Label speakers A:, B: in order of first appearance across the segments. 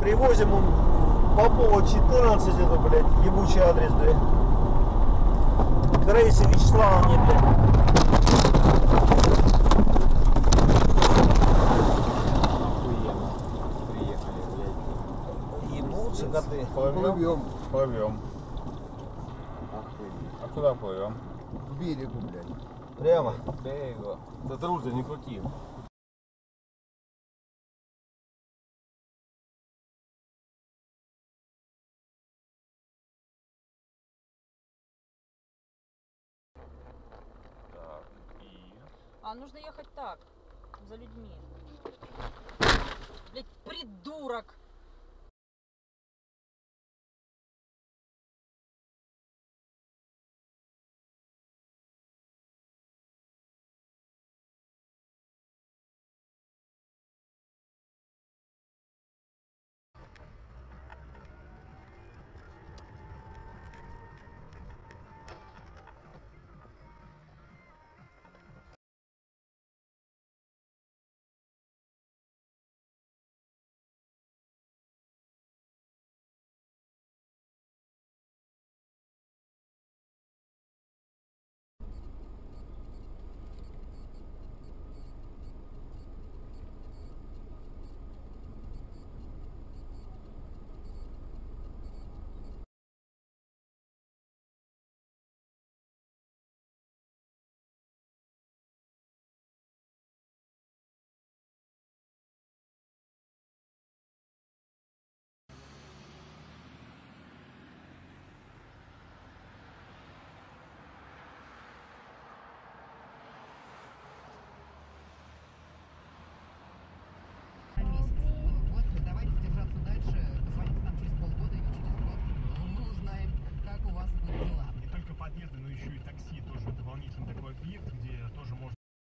A: Привозим Попова 14, это, блядь, ебучий адрес, блядь. К Раисе Вячеславовне, блядь.
B: Охуенно. Приехали, блядь.
A: Ебутся коты.
B: Плывем.
C: Плывем.
B: Охуенно.
C: А куда плывем?
B: К берегу, блядь.
A: Прямо.
C: Берегу.
A: Да ты руль-то не крути.
C: Так, и...
D: А нужно ехать так, за людьми. Блять, придурок!
E: Вот, давайте держаться дальше. Позвоните нам через полгода или через год. Мы узнаем, как у вас идут дела.
F: Не только подъезды, но еще и такси тоже дополнительный такой объект, где тоже можно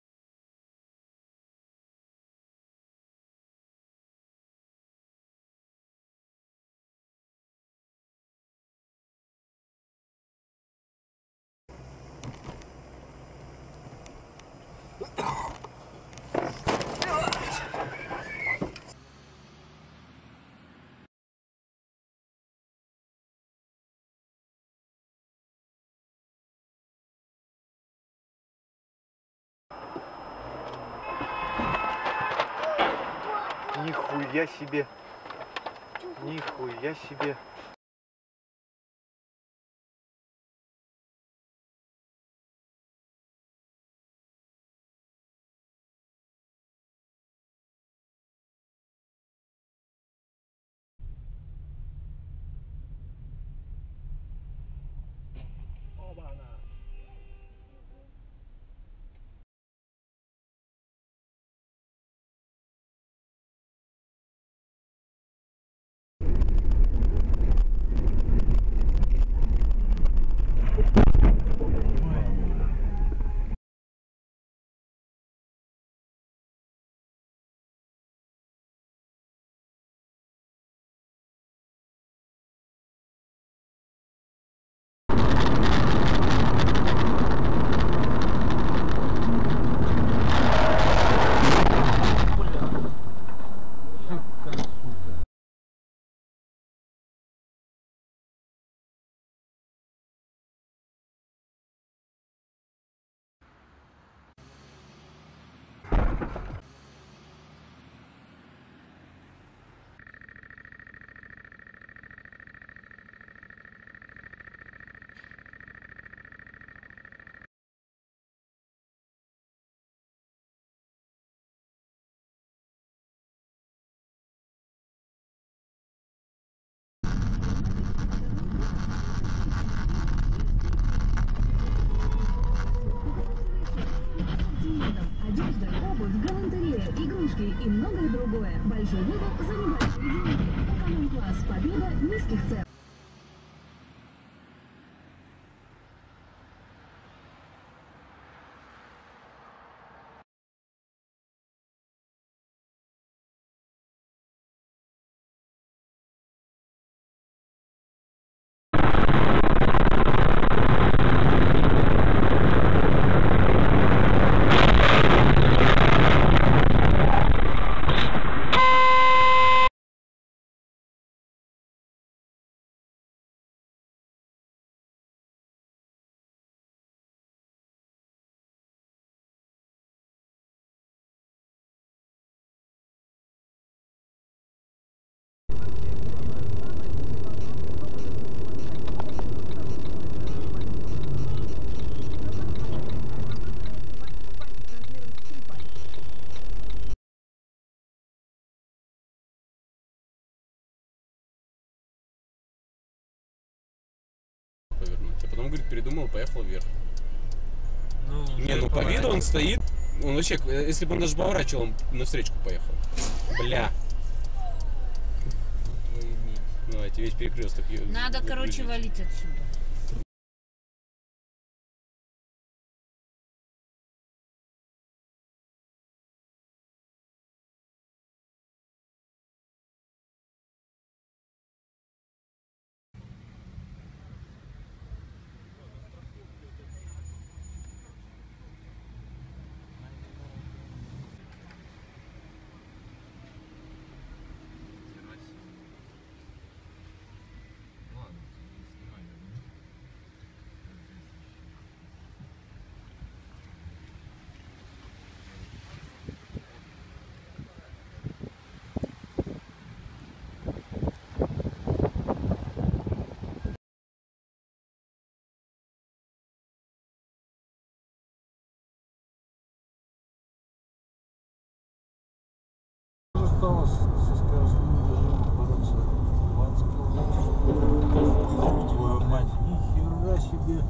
A: Нихуя себе. Нихуя себе.
G: Одежда, обувь, галантерея, игрушки и многое другое. Большой выбор за небольшие деньги. Эконом-класс «Победа» низких цен.
H: говорит, передумал, поехал вверх.
I: Ну,
H: Не, ну по виду он стоит. Он вообще, если бы он даже поворачивал, он навстречу поехал. Бля. Давайте, весь перекресток.
D: Надо, короче, валить отсюда.
J: Осталось со скоростным режимом бороться 20 км. Твою мать, нихера себе.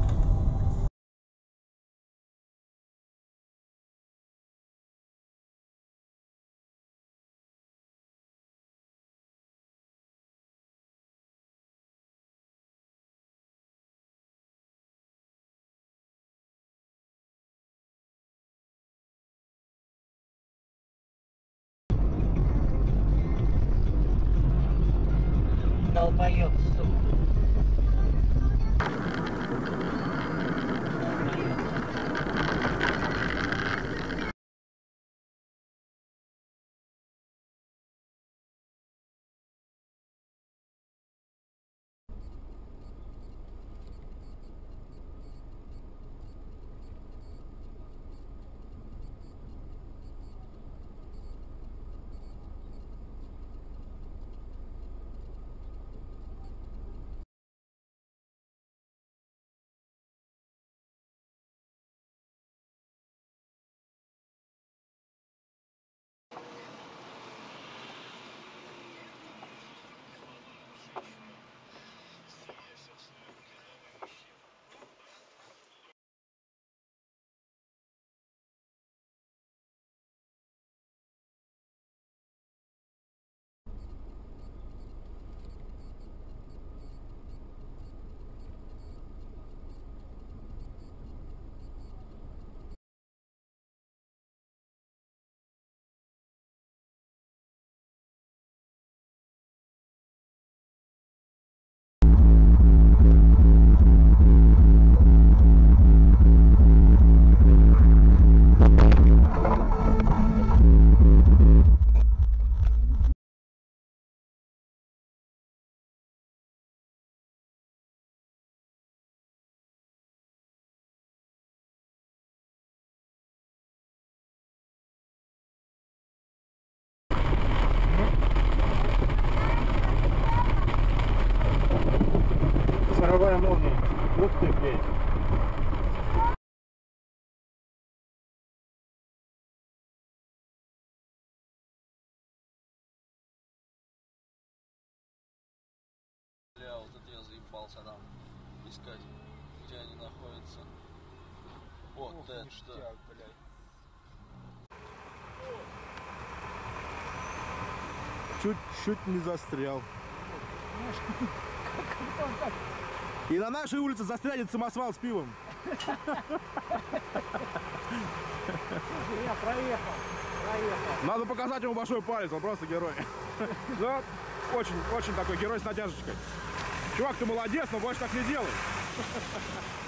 E: Долбоёб, сука.
J: Шаровая молния. Ух ты, блядь.
C: Бля, вот это я заебался там искать, где они находятся. Вот это что.
J: Чуть не застрял. И на нашей улице застрянет самосвал с пивом.
I: Я проехал.
J: Надо показать ему большой палец, он просто герой. Да, очень такой герой с натяжечкой. Чувак, ты молодец, но больше так не делай.